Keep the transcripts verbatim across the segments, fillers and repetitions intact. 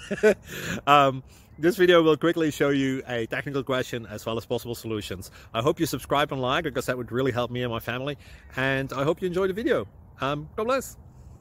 um, this video will quickly show you a technical question as well as possible solutions. I hope you subscribe and like, because that would really help me and my family. And I hope you enjoy the video. Um, God bless.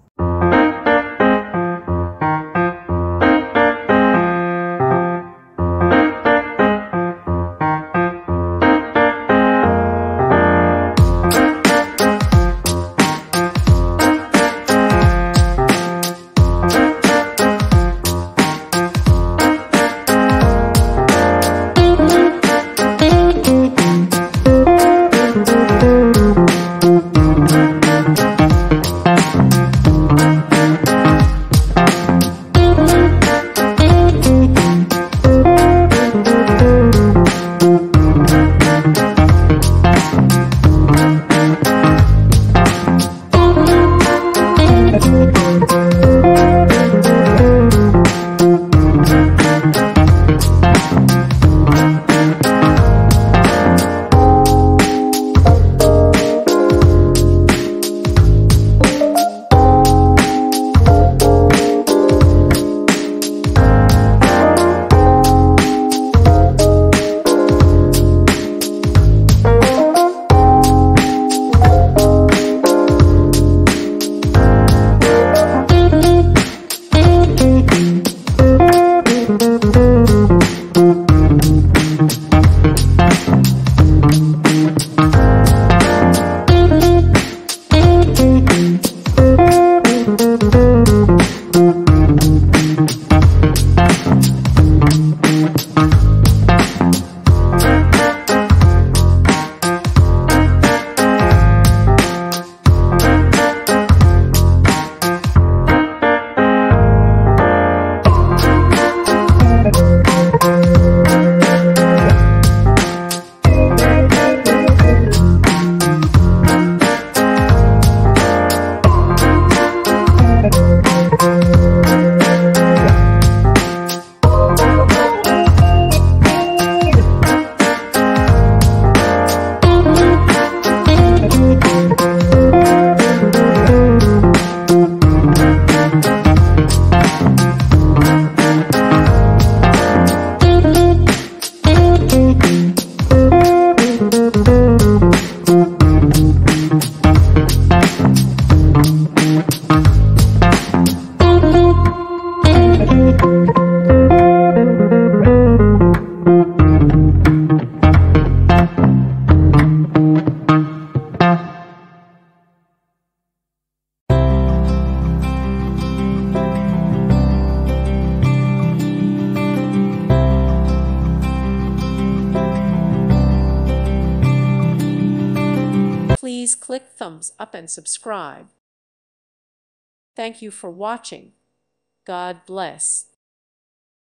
Please click thumbs up and subscribe. Thank you for watching. God bless.